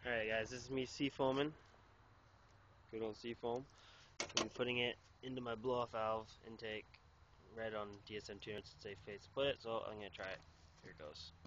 Alright guys, this is me SeaFoaming. Good old SeaFoam. I'll be putting it into my blow-off valve intake right on DSM 200 safe place to put it, so I'm going to try it. Here it goes.